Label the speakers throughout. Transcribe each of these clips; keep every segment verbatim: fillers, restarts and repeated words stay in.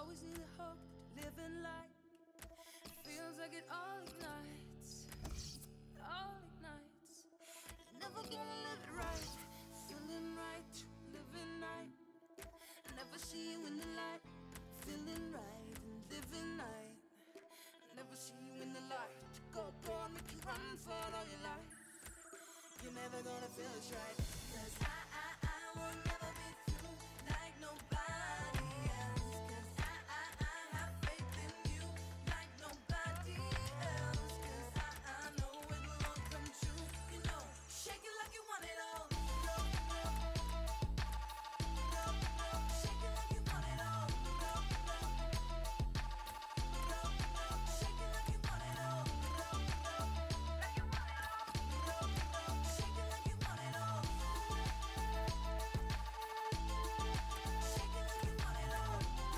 Speaker 1: always need a hope, living like feels like it all ignites, all ignites. Never gonna live it right, feeling right, living right. Never see you in the light, feeling right and living right. Never see you in the light, go, go, make you run for all your life. You're never gonna feel it right, 'cause I, I, I will never be through like nobody else. 'Cause I, I, I have faith in you like nobody else. 'Cause I, I know it will all come true. You know, shake it like you want it all. No, no, no, no, shake it like you want it all. No, no, no, no, shake it like you want it all. No, no, like you want it all. No, no, shake it like you want it all. Shake it like you want it all.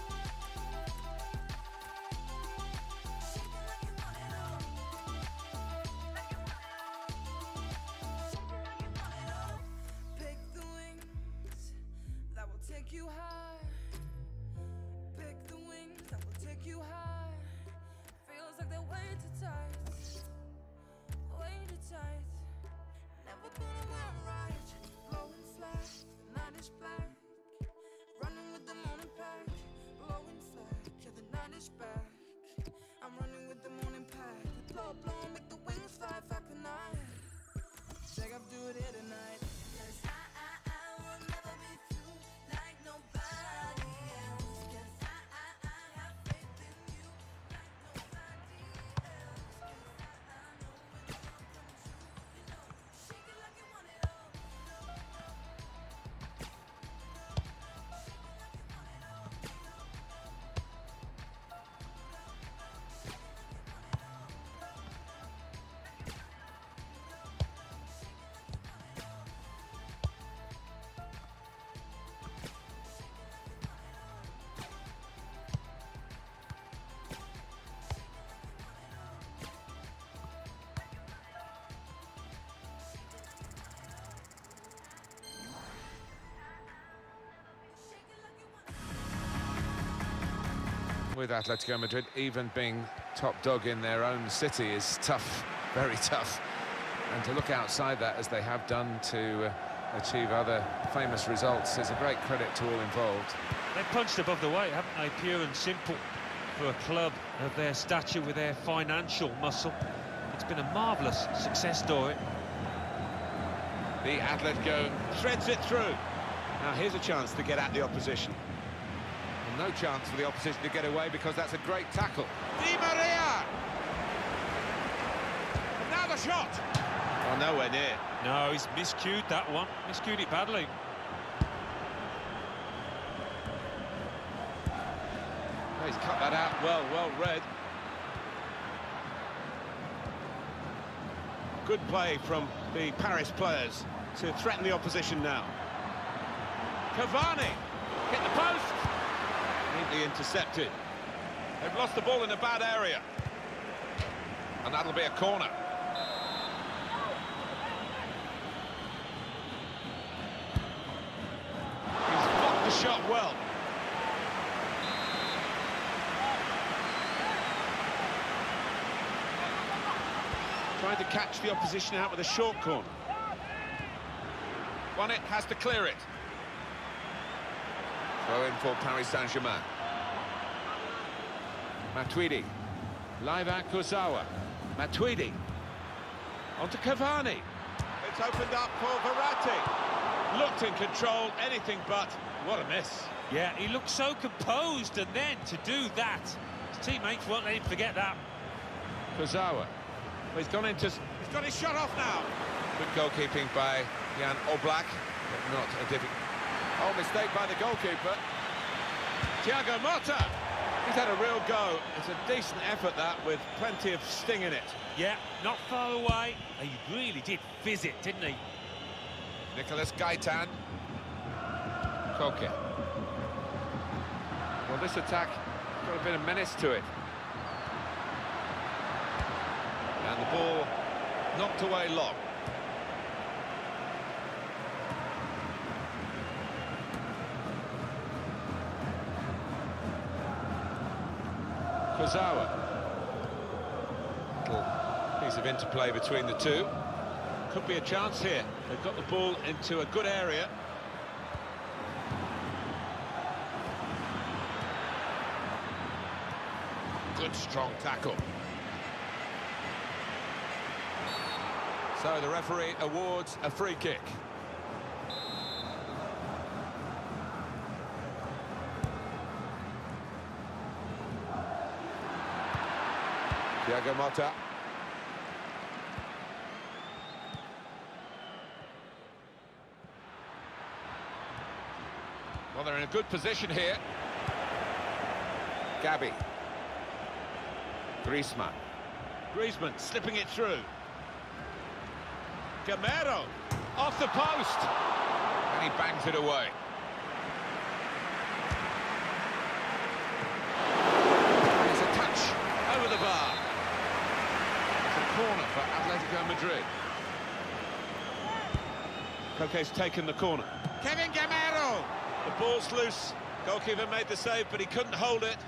Speaker 1: Shake it like you want it all. Like you want it all. Shake it like you want it all. Pick the wings that will take you high. Pick the wings that will take you high. Feels like they're way too tight, way too tight. Never gonna run right, blowing flat, the night is black. Running with the morning pack, blowing flat, yeah, the night is back. I'm running with the morning pack, blow, blow, make the wings fly, fly tonight. Shake up, do it here tonight. 'Cause I, I, I will never be through like nobody else. 'Cause I, I, I have faith in you like nobody else. 'Cause I, I know it will all come true. You know, shake it like you want it all. No, no, no, no, shake it like you want it all. No, no, no, no, shake it like you want it all. No, no, like you want it all. No, no, shake it like you want it all. Shake it like you want it all. Shake it like you want it all.
Speaker 2: With Atletico Madrid, even being top dog in their own city is tough, very tough. And to look outside that, as they have done, to uh, achieve other famous results is a great credit to all involved.
Speaker 3: They've punched above the weight, haven't they? Pure and simple for a club of their stature with their financial muscle. It's been a marvellous success story.
Speaker 4: The Atletico threads it through. Now here's a chance to get at the opposition.
Speaker 2: And no chance for the opposition to get away, because that's a great tackle.
Speaker 4: Di Maria! Now the shot! Oh, nowhere near.
Speaker 3: No, he's miscued that one. Miscued it badly.
Speaker 4: Oh, he's cut that out well, well read. Good play from the Paris players to threaten the opposition now. Cavani! Hit the post! Neatly intercepted. They've lost the ball in a bad area. And that'll be a corner. He's blocked the shot well. Trying to catch the opposition out with a short corner. Bonnet has to clear it.
Speaker 2: Throw in for Paris Saint-Germain. Matuidi. Liva Kurzawa. Matuidi.
Speaker 4: On to Cavani. It's opened up for Verratti. Looked in control, anything but. What a miss.
Speaker 3: Yeah, he looked so composed, and then to do that, his teammates won't let him forget that.
Speaker 2: Kurzawa.
Speaker 4: Well, he's gone into... He's got his shot off now.
Speaker 2: Good goalkeeping by Jan Oblak, but not a difficult... Oh, mistake by the goalkeeper.
Speaker 4: Thiago Motta. He's had a real go. It's a decent effort, that, with plenty of sting in it.
Speaker 3: Yeah, not far away. He really did fizz it, didn't he?
Speaker 2: Nicolas Gaitan. Koke. Well, this attack got a bit of menace to it. And the ball knocked away long.
Speaker 4: Kurzawa. Little piece of interplay between the two. Could be a chance here. They've got the ball into a good area. Good strong tackle. So the referee awards a free kick. Thiago Motta. Well, they're in a good position here. Gabi. Griezmann. Griezmann slipping it through. Gameiro off the post. And he bangs it away. There's a touch over the bar. It's a corner for Atletico Madrid. Koke's taken the corner. Kevin Gameiro! The ball's loose. Goalkeeper made the save, but he couldn't hold it.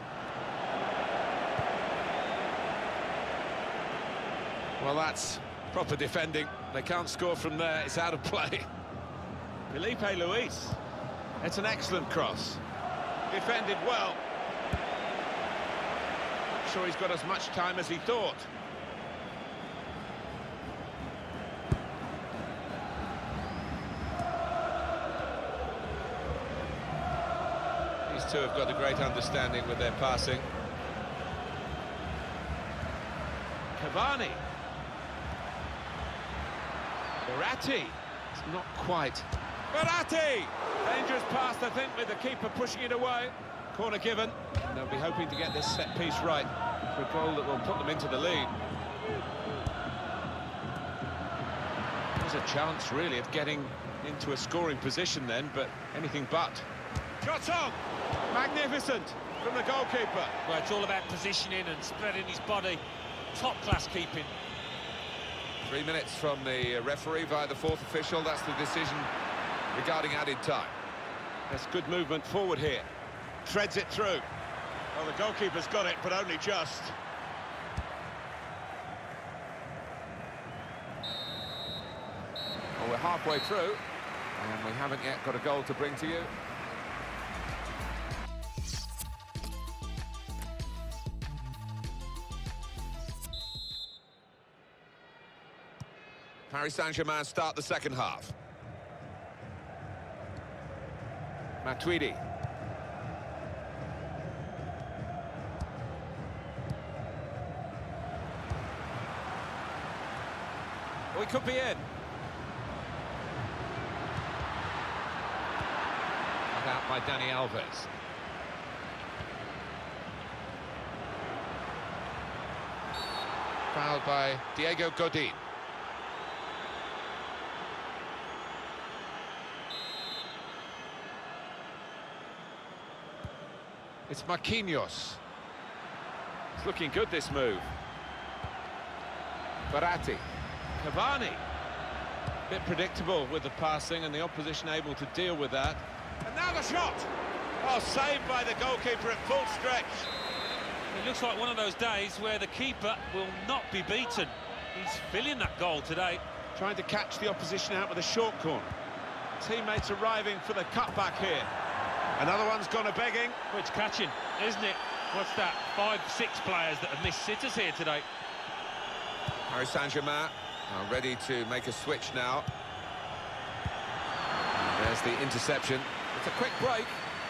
Speaker 4: Well, that's proper defending. They can't score from there. It's out of play. Felipe Luis. It's an excellent cross. Defended well. Not sure he's got as much time as he thought. These two have got a great understanding with their passing. Cavani. Verratti. It's not quite. Verratti! Dangerous pass, I think, with the keeper pushing it away. Corner given. And they'll be hoping to get this set piece right for a goal that will put them into the lead. There's a chance, really, of getting into a scoring position then, but anything but. Shots on! Magnificent from the goalkeeper.
Speaker 3: Well, it's all about positioning and spreading his body. Top-class keeping.
Speaker 2: Three minutes from the referee via the fourth official. That's the decision regarding added time.
Speaker 4: That's good movement forward here. Threads it through. Well, the goalkeeper's got it, but only just.
Speaker 2: Well, we're halfway through, and we haven't yet got a goal to bring to you. Paris Saint-Germain start the second half. Matuidi.
Speaker 4: Oh, he could be in. Cut out by Dani Alves.
Speaker 2: Fouled by Diego Godin. It's Marquinhos.
Speaker 4: It's looking good, this move.
Speaker 2: Verratti.
Speaker 4: Cavani. Bit predictable with the passing and the opposition able to deal with that. And now the shot! Oh, saved by the goalkeeper at full stretch.
Speaker 3: It looks like one of those days where the keeper will not be beaten. He's filling that goal today.
Speaker 4: Trying to catch the opposition out with a short corner. Teammates arriving for the cutback here. Another one's gone a-begging.
Speaker 3: Well, it's catching, isn't it? What's that? Five, six players that have missed sitters here today.
Speaker 2: Paris Saint-Germain are ready to make a switch now. There's the interception. It's a quick break.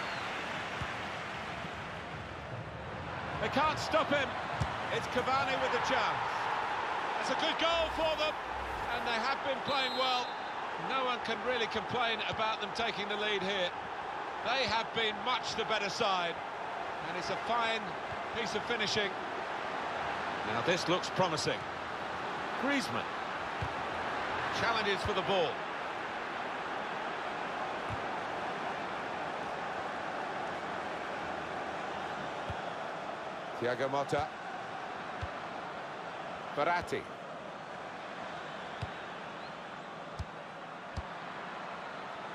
Speaker 4: They can't stop him. It's Cavani with the chance. It's a good goal for them, and they have been playing well. No one can really complain about them taking the lead here. They have been much the better side, and it's a fine piece of finishing. Now this looks promising. Griezmann challenges for the ball.
Speaker 2: Thiago Motta. Verratti.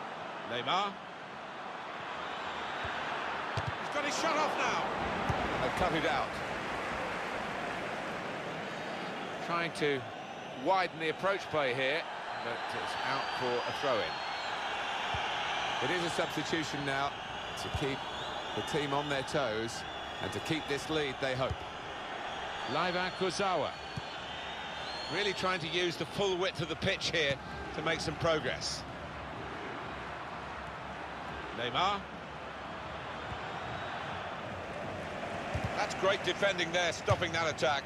Speaker 4: Neymar. He's got his shot off now.
Speaker 2: A
Speaker 4: They've cut it out.
Speaker 2: Trying to widen the approach play here, but it's out for a throw-in.
Speaker 4: It is a substitution now to keep the team on their toes and to keep this lead, they hope.
Speaker 2: Leiva Kurzawa.
Speaker 4: Really trying to use the full width of the pitch here to make some progress. Neymar. That's great defending there, stopping that attack.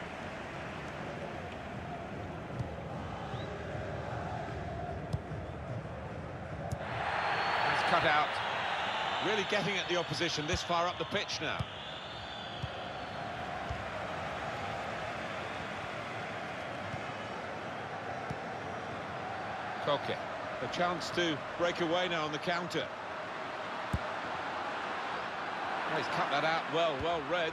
Speaker 2: That's cut out.
Speaker 4: Really getting at the opposition this far up the pitch now.
Speaker 2: Koke.
Speaker 4: A chance to break away now on the counter. Oh, he's cut that out well, well read.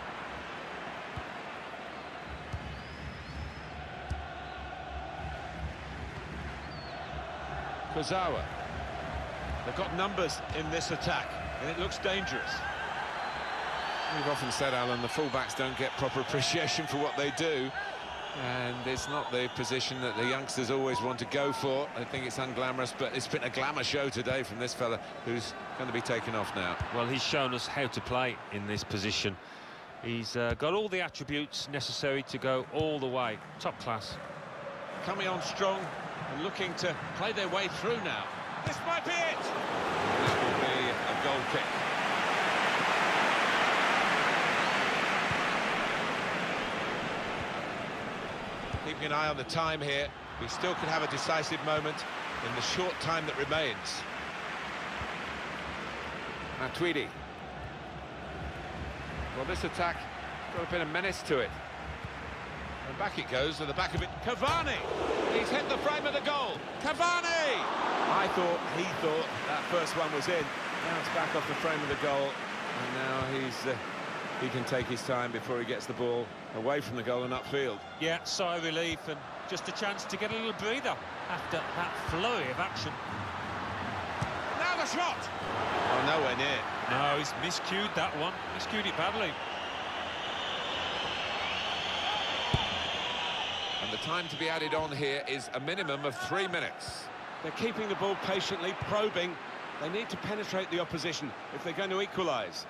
Speaker 2: Kurzawa.
Speaker 4: They've got numbers in this attack, and it looks dangerous.
Speaker 2: We've often said, Alan, the fullbacks don't get proper appreciation for what they do, and it's not the position that the youngsters always want to go for. I think it's unglamorous, but it's been a glamour show today from this fella who's going to be taken off now.
Speaker 3: Well, he's shown us how to play in this position. He's uh, got all the attributes necessary to go all the way. Top class.
Speaker 4: Coming on strong and looking to play their way through now. This might be it!
Speaker 2: This will be a goal kick.
Speaker 4: Keeping an eye on the time here. We still could have a decisive moment in the short time that remains.
Speaker 2: Matuidi. Well, this attack got a bit of menace to it.
Speaker 4: And back it goes to the back of it. Cavani! He's hit the frame of the goal. Cavani! I thought, he thought that first one was in. Now it's back off the frame of the goal. And now he's uh, he can take his time before he gets the ball away from the goal and upfield.
Speaker 3: Yeah, sigh of relief and just a chance to get a little breather after that flurry of action.
Speaker 4: Now the shot! Oh, nowhere near.
Speaker 3: No, he's miscued that one. Miscued it badly.
Speaker 2: And the time to be added on here is a minimum of three minutes.
Speaker 4: They're keeping the ball patiently, probing. They need to penetrate the opposition if they're going to equalise.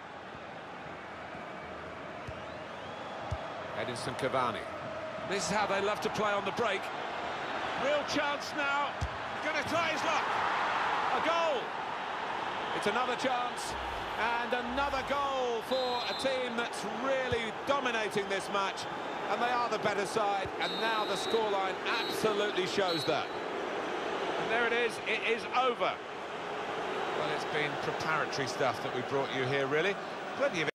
Speaker 2: Edinson Cavani. This is how they love to play on the break.
Speaker 4: Real chance now. Going to try his luck. A goal.
Speaker 2: It's another chance and another goal for a team that's really dominating this match, and they are the better side, and now the scoreline absolutely shows that. And there it is, it is over. Well, it's been preparatory stuff that we brought you here, really. Plenty of